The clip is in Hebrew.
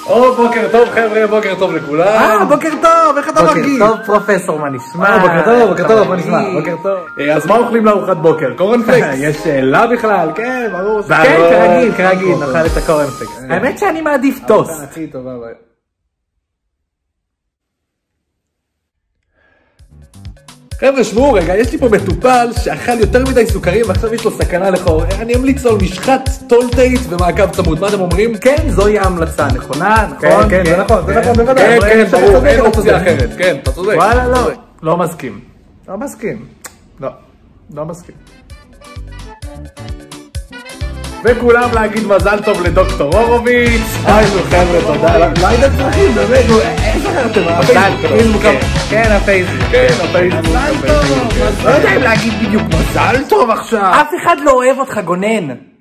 בוקר טוב חבר'ה, בוקר טוב לכולם. בוקר טוב, איך אתה מרגיש? בוקר טוב פרופסור, מה נשמע? בוקר טוב, מה נשמע? בוקר טוב. אז מה אוכלים לארוחת בוקר? קורנפלקס? יש שאלה בכלל? כן, ברור. כן, כרגיל, נאכל את הקורנפלקס. האמת שאני מעדיף טוסט. הכי טובה. חבר'ה, שבו רגע, יש לי פה מטופל שאכל יותר מדי סוכרים ועכשיו יש לו סכנה לחור. אני אמליץ לו על משחת טולטייט ומעקב צמוד. מה אתם אומרים? כן, זוהי ההמלצה נכונה, נכון? כן, זה נכון, בוודאי. כן, ברור, אין אופציה אחרת. כן, אתה צודק. וואלה, לא מסכים. לא מסכים. וכולם להגיד מזל טוב לדוקטור הורוביץ. היינו חבר'ה, תודה. לא הייתם צריכים, באמת, איך זכרתם? הפייסבוק. כן, הפייסבוק. מזל טוב. לא יודע אם להגיד בדיוק מזל טוב עכשיו. אף אחד לא אוהב אותך, גונן.